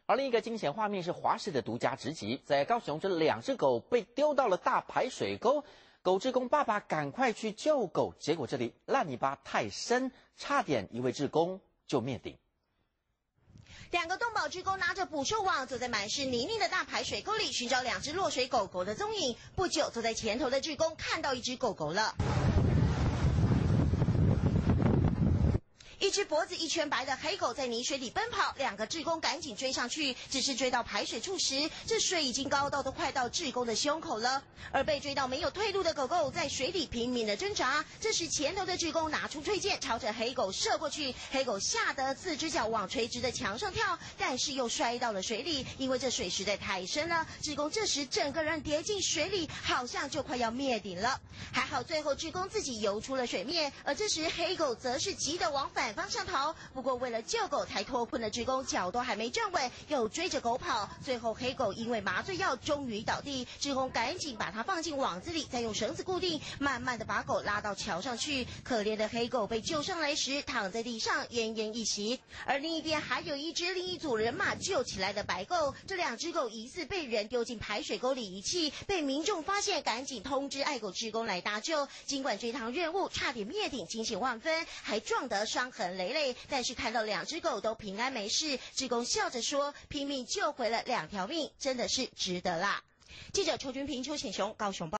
而另一个惊险画面是华视的独家直击，在高雄这2只狗被丢到了大排水沟，狗志工爸爸赶快去救狗，结果这里烂泥巴太深，差点一位志工就灭顶。 2个动保志工拿着捕兽网，走在满是泥泞的大排水沟里，寻找2只落水狗狗的踪影。不久，走在前头的志工看到1只狗狗了。1只脖子一圈白的黑狗在泥水里奔跑，2个志工赶紧追上去，只是追到排水处时，这水已经高到都快到志工的胸口了。而被追到没有退路的狗狗在水里拼命的挣扎，这时前头的志工拿出推剑朝着黑狗射过去，黑狗吓得4只脚往垂直的墙上跳，但是又摔到了水里，因为这水实在太深了，志工这时整个人跌进水里，好像就快要灭顶了。还好最后志工自己游出了水面，而这时黑狗则是急得往反方向逃，不过为了救狗才脱困的志工脚都还没站稳，又追着狗跑，最后黑狗因为麻醉药终于倒地，志工赶紧把它放进网子里，再用绳子固定，慢慢的把狗拉到桥上去。可怜的黑狗被救上来时躺在地上奄奄一息，而另一边还有1只另一组人马救起来的白狗，这2只狗疑似被人丢进排水沟里遗弃，被民众发现赶紧通知爱狗志工来搭救，尽管这趟任务差点灭顶，惊险万分，还撞得伤痕累累，但是看到2只狗都平安没事，志工笑着说拼命救回了2条命，真的是值得啦。记者邱君平、邱显雄高雄报。